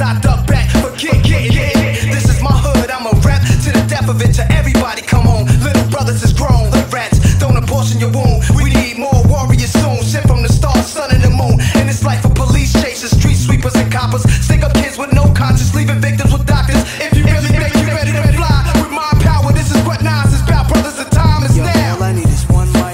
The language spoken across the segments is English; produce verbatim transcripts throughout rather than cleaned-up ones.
I duck back, forget getting hit. This is my hood, I'm a rap to the death of it. To everybody, come on, little brothers is grown. The rats, don't abortion your wound. We need more warriors soon. Sent from the stars, sun and the moon. In this life of police chasers, street sweepers and coppers. Stick up kids with no conscience, leaving victims with doctors. If you really make you ready to fly with my power, this is what Nas is about, brothers. The time is Yo, now. all I need is one mic.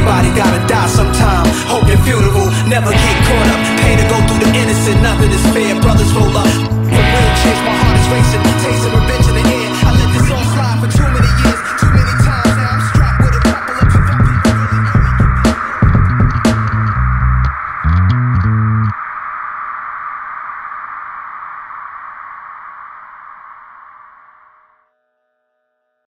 Never get caught up, pain to go through the innocent, nothing is fair.